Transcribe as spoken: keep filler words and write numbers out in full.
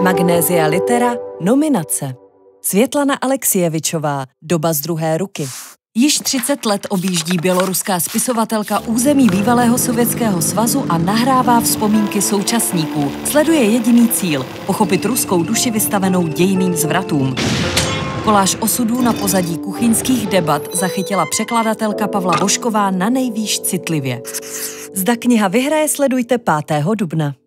Magnésia Litera, nominace. Světlana Alexievičová, Doba z druhé ruky. Již třicet let objíždí běloruská spisovatelka území bývalého Sovětského svazu a nahrává vzpomínky současníků. Sleduje jediný cíl – pochopit ruskou duši vystavenou dějným zvratům. Koláž osudů na pozadí kuchyňských debat zachytila překladatelka Pavla Božková na nejvýš citlivě. Zda kniha vyhraje, sledujte pátého dubna.